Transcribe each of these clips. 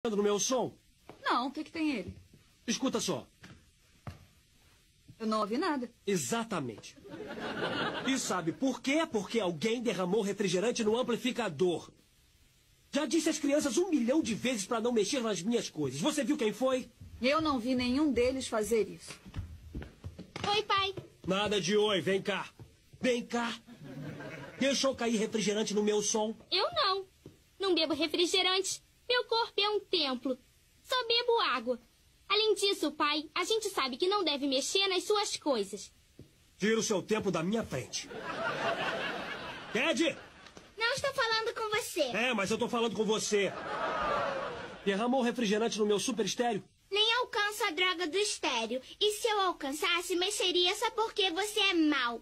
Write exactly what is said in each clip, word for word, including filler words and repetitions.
no meu som? Não, o que, que tem ele? Escuta só. Eu não ouvi nada. Exatamente. E sabe por quê? Porque alguém derramou refrigerante no amplificador. Já disse às crianças um milhão de vezes para não mexer nas minhas coisas. Você viu quem foi? Eu não vi nenhum deles fazer isso. Oi, pai. Nada de oi, vem cá. Vem cá. Deixou cair refrigerante no meu som? Eu não. Não bebo refrigerante. Meu corpo é um templo. Só bebo água. Além disso, pai, a gente sabe que não deve mexer nas suas coisas. Tira o seu tempo da minha frente. Ted! Não estou falando com você. É, mas eu tô falando com você. Derramou refrigerante no meu super estéreo? Nem alcanço a droga do estéreo. E se eu alcançasse, mexeria só porque você é mau.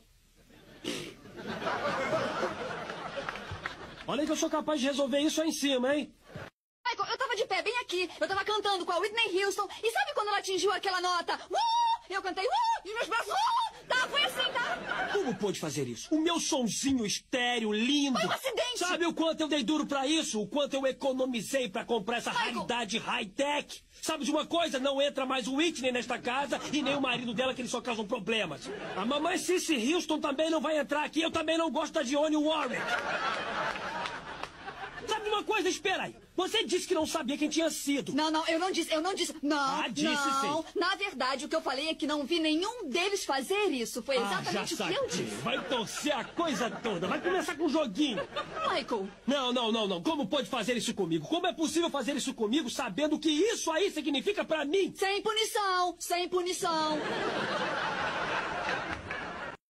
Olha que eu sou capaz de resolver isso aí em cima, hein? Michael, eu tava de pé bem aqui. Eu tava cantando com a Whitney Houston. E sabe quando ela atingiu aquela nota? Uh! Eu cantei, uh! E meus braços, uh! Tá, foi assim, tá? Como pôde fazer isso? O meu sonzinho estéreo lindo. Foi um acidente. Sabe o quanto eu dei duro pra isso? O quanto eu economizei pra comprar essa Michael. raridade high-tech? Sabe de uma coisa? Não entra mais o Whitney nesta casa e nem o marido dela, que eles só causam problemas. A mamãe Cissy Houston também não vai entrar aqui. Eu também não gosto da Dionne Warwick. Sabe uma coisa? Espera aí. Você disse que não sabia quem tinha sido. Não, não, eu não disse, eu não disse. Não, Ah, disse não. sim. Na verdade, o que eu falei é que não vi nenhum deles fazer isso. Foi Ah, já exatamente o que eu saquei. disse. Vai torcer a coisa toda. Vai começar com um joguinho. Michael, Não, não, não, não. Como pode fazer isso comigo? Como é possível fazer isso comigo sabendo o que isso aí significa pra mim? sem punição, sem punição.